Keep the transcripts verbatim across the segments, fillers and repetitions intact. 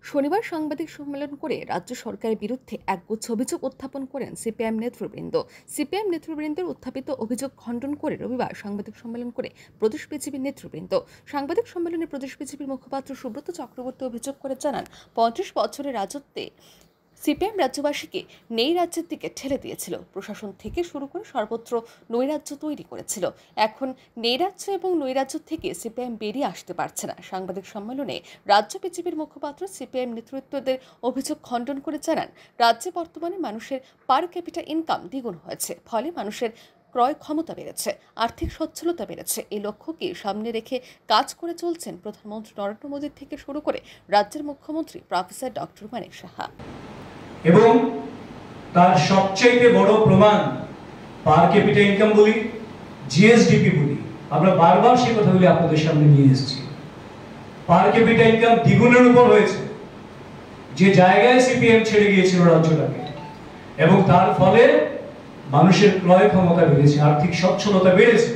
শনিবার সাংবাদিক সম্মেলন করে রাজ্য সরকারের বিরুদ্ধে একগুচ্ছ অভিযোগ উত্থাপন করেন সিপিএম নেতৃবৃন্দ। সিপিএম নেতৃবৃন্দের উত্থাপিত অভিযোগ খণ্ডন করে রবিবার সাংবাদিক সম্মেলন করে প্রদেশ বিজেপির নেতৃবৃন্দ। সাংবাদিক সম্মেলনে প্রদেশ বিজেপির মুখপাত্র সুব্রত চক্রবর্তী অভিযোগ করে জানান, পঁয়ত্রিশ বছরের রাজত্বে সিপিএম রাজ্যবাসীকে নেই রাজ্যের দিকে ঠেলে দিয়েছিল। প্রশাসন থেকে শুরু করে সর্বত্র নৈরাজ্য তৈরি করেছিল। এখন নৈরাজ্য এবং নৈরাজ্য থেকে সিপিএম বেরিয়ে আসতে পারছে না। সাংবাদিক সম্মেলনে রাজ্য বিজেপির মুখপাত্র সিপিএম নেতৃত্বদের অভিযোগ খণ্ডন করে জানান, রাজ্যে বর্তমানে মানুষের পার ক্যাপিটা ইনকাম দ্বিগুণ হয়েছে, ফলে মানুষের ক্রয় ক্ষমতা বেড়েছে, আর্থিক সচ্ছলতা বেড়েছে। এই লক্ষ্যকে সামনে রেখে কাজ করে চলছেন প্রধানমন্ত্রী নরেন্দ্র মোদীর থেকে শুরু করে রাজ্যের মুখ্যমন্ত্রী প্রফেসর ডক্টর মানিক সাহা। এবং তার সবচেয়ে বড় প্রমাণ পার ক্যাপিটা ইনকাম বলি, জিএসডিপি বলি, আমরা বারবার সেই কথাগুলি আপনাদের সামনে নিয়ে এসেছি। পার ক্যাপিটা ইনকাম দ্বিগুণের উপর হয়েছে, যে জায়গায় সিপিএম ছেড়ে গিয়েছিল রাজ্যটাকে, এবং তার ফলে মানুষের ক্রয় ক্ষমতা বেড়েছে, আর্থিক সচ্ছলতা বেড়েছে।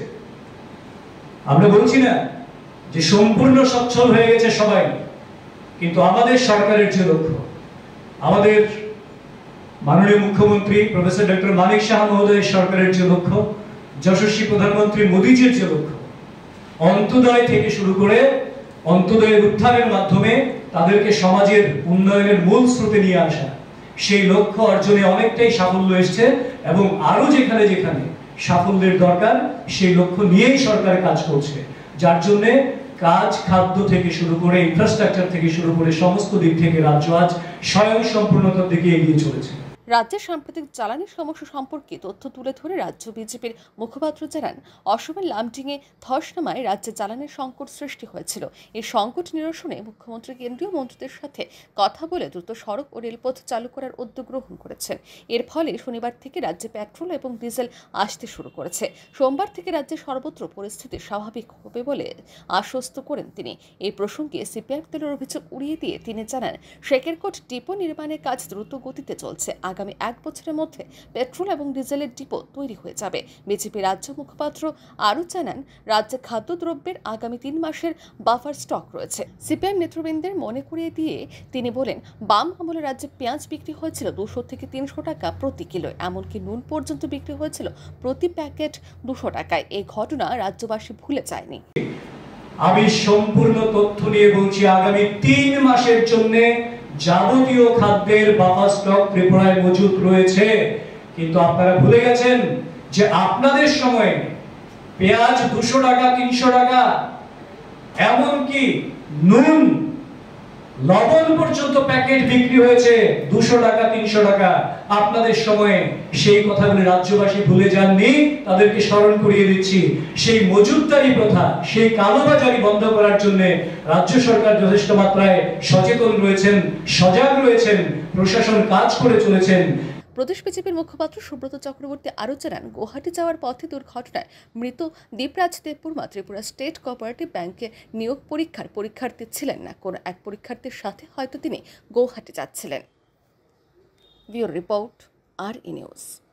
আমরা বলছি না যে সম্পূর্ণ সচ্ছল হয়ে গেছে সবাই, কিন্তু আমাদের সরকারের যে লক্ষ্য, আমাদের মাননীয় মুখ্যমন্ত্রী প্রফেসর ডক্টর মানিক সাহা মহোদয়ের সরকারের যে লক্ষ্য, যশস্বী প্রধানমন্ত্রী মোদীজির যে লক্ষ্য, অন্তোদয় থেকে শুরু করে অন্তোদয়ের উত্থানের মাধ্যমে তাদেরকে সমাজের উন্নয়নের মূল স্রোতে নিয়ে আসা, সেই লক্ষ্য অর্জনে অনেকটাই সাফল্য এসছে। এবং আরো যেখানে যেখানে সাফল্যের দরকার, সেই লক্ষ্য নিয়েই সরকার কাজ করছে, যার জন্য কাজ, খাদ্য থেকে শুরু করে ইনফ্রাস্ট্রাকচার থেকে শুরু করে সমস্ত দিক থেকে রাজ্য আজ স্বয়ং সম্পূর্ণতার দিকে এগিয়ে চলেছে। রাজ্যের সাম্প্রতিক জ্বালানি সমস্যা সম্পর্কে তথ্য তুলে ধরে রাজ্য বিজেপির মুখপাত্র জানান, অসমের লামডিংয়ে ধসনামায় রাজ্যে জ্বালানির সংকট সৃষ্টি হয়েছিল। এই সংকট নিরসনে মুখ্যমন্ত্রী কেন্দ্রীয় মন্ত্রীদের সাথে কথা বলে দ্রুত সড়ক ও রেলপথ চালু করার উদ্যোগ গ্রহণ করেছেন। এর ফলে শনিবার থেকে রাজ্যে পেট্রোল এবং ডিজেল আসতে শুরু করেছে। সোমবার থেকে রাজ্যের সর্বত্র পরিস্থিতি স্বাভাবিক হবে বলে আশ্বস্ত করেন তিনি। এই প্রসঙ্গে সিপিআই দলের অভিযোগ উড়িয়ে দিয়ে তিনি জানান, শেখেরকোট ডিপো নির্মাণের কাজ দ্রুত গতিতে চলছে। আগামী এক বছরের মধ্যে পেট্রোল এবং ডিজেলের ডিপো তৈরি হয়ে যাবে। বিজেপি রাজ্য মুখপাত্র আরও জানান, রাজ্যে খাদ্যদ্রব্যের আগামী তিন মাসের বাফার স্টক রয়েছে। সিপিএম নেতৃবৃন্দের মনে করিয়ে দিয়ে তিনি বলেন, বাম আমলে রাজ্যে পেঁয়াজ বিক্রি হয়েছিল দুশো থেকে তিনশো টাকা প্রতি কিলো, এমনকি নুন পর্যন্ত বিক্রি হয়েছিল প্রতি প্যাকেট দুশো টাকায়। এই ঘটনা রাজ্যবাসী ভুলে যায়নি। আমি সম্পূর্ণ তথ্য নিয়ে বলছি, আগামী তিন মাসের জন্য যাবতীয় খাদ্যের বাফার স্টক ত্রিপুরায় মজুদ রয়েছে। কিন্তু আপনারা ভুলে গেছেন যে আপনাদের সময়ে পেঁয়াজ দুশো টাকা, তিনশো টাকা, এমনকি নুন, লবণ পর্যন্ত প্যাকেট বিক্রি হয়েছে দুশো টাকা, তিনশো টাকা। আপনাদের সময়ে সেই কথাগুলি রাজ্যবাসী ভুলে যাননি, তাদেরকে স্মরণ করিয়ে দিচ্ছি। সেই মজুতদারি প্রথা, সেই কালোবাজারি বন্ধ করার জন্য রাজ্য সরকার যথেষ্ট মাত্রায় সচেতন রয়েছেন, সজাগ রয়েছেন, প্রশাসন কাজ করে চলেছেন। প্রদেশ বিজেপির মুখপাত্র সুব্রত চক্রবর্তী আরও জানান, গুয়াহাটি যাওয়ার পথে দুর্ঘটনায় মৃত দীপরাজ দেববর্মা ত্রিপুরা স্টেট কোঅপারেটিভ ব্যাংকে নিয়োগ পরীক্ষার পরীক্ষার্থী ছিলেন না, কোনো এক পরীক্ষার্থীর সাথে হয়তো তিনি গৌহাটি যাচ্ছিলেন। ব্যুরো রিপোর্ট, আর ই নিউজ।